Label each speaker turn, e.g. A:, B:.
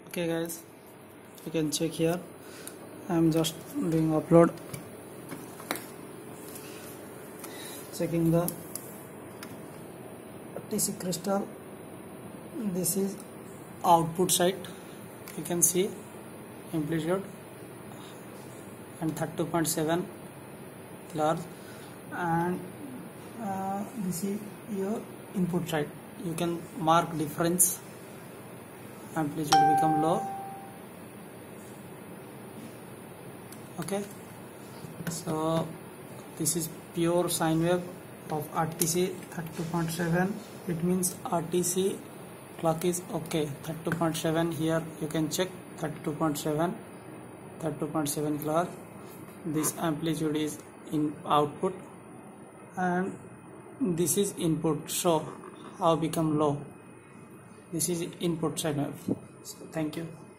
A: Okay guys, you can check here. I am just doing upload, checking the Rtc crystal. This is output side. You can see amplitude and 32.7 large, and this is your input side. You can mark difference. Amplitude become low. Okay, so this is pure sine wave of Rtc 32.7. It means Rtc clock is okay. 32.7 here you can check 32.7 clock. This amplitude is in output and this is input. So how become low? This is input side wave. So thank you.